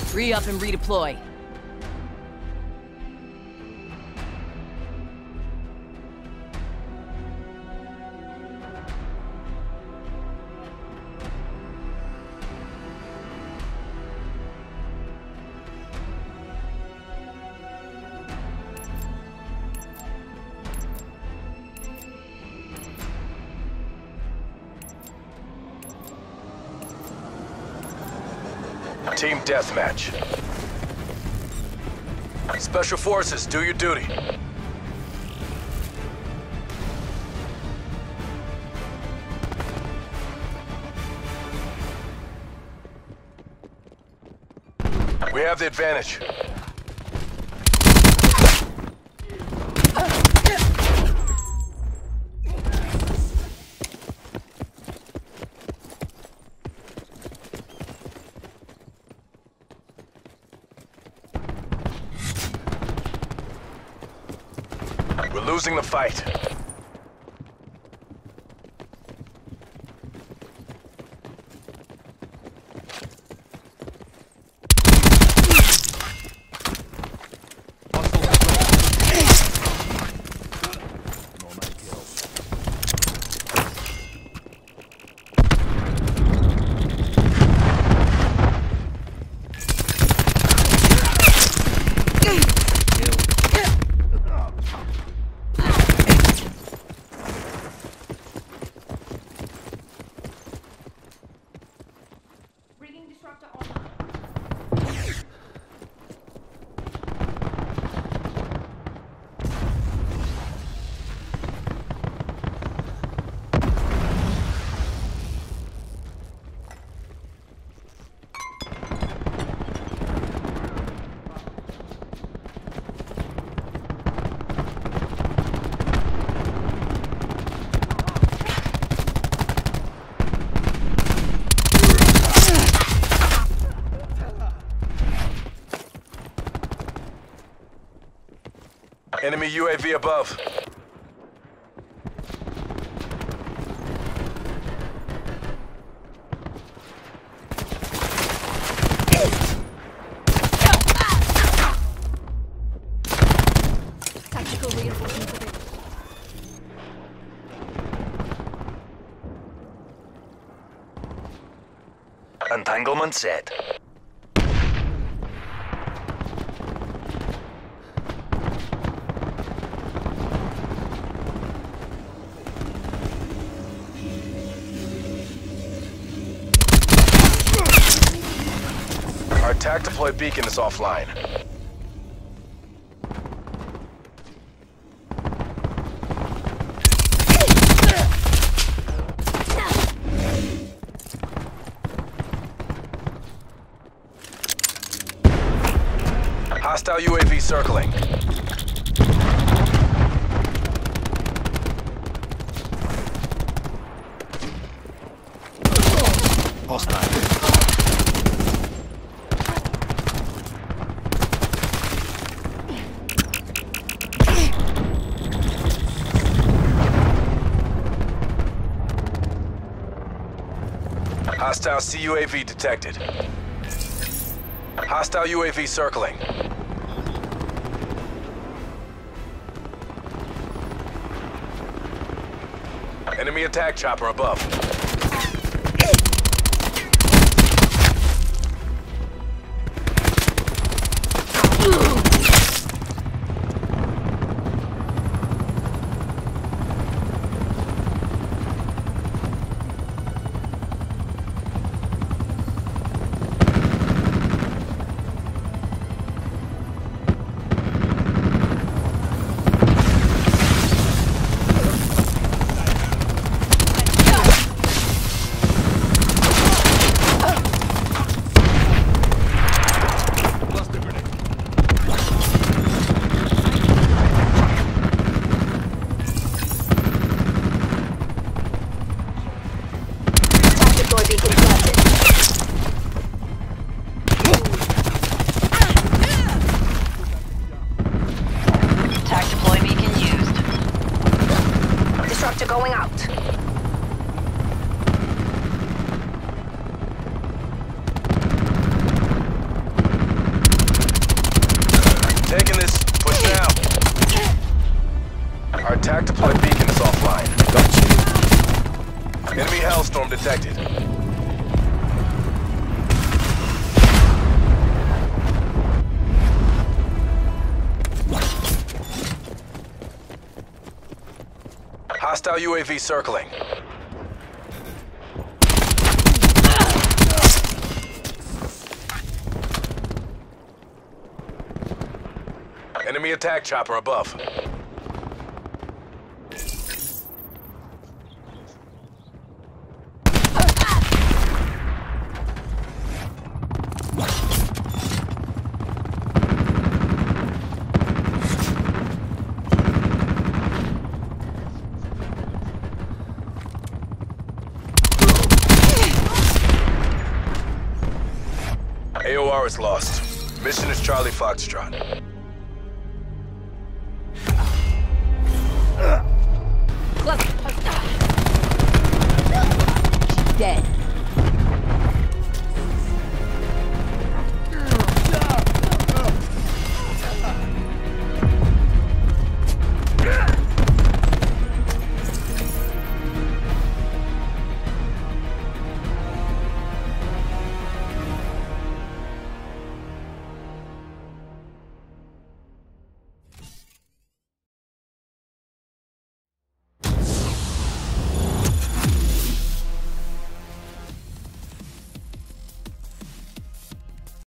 Re-up and redeploy. Team deathmatch. Special Forces, do your duty. We have the advantage. We're losing the fight. Enemy UAV above. Tactical reinforcements available. Entanglement set. Our TAC deploy beacon is offline. Hostile UAV circling. Hostile. Hostile CUAV detected. Hostile UAV circling. Enemy attack chopper above. Going out. attack deploy beacon is offline. Got you. Enemy Hellstorm detected. Hostile UAV circling. Enemy attack chopper above. AOR is lost. Mission is Charlie Foxtrot.